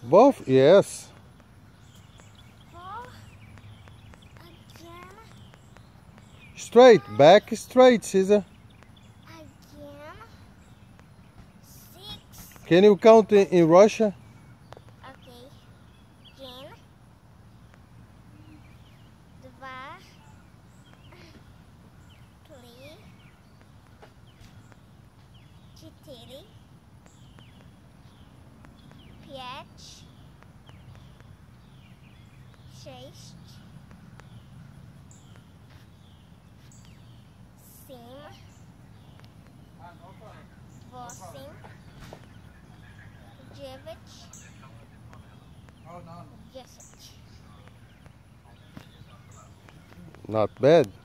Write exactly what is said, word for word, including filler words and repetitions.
Both? Yes. Four. Again. Straight. Back straight, Caesar. Again. Six. Can you count in, in Russia? Okay. Again. Два. Три. Четыре. Пять. Шесть. Семь. Восемь. Девять. Десять. Not bad.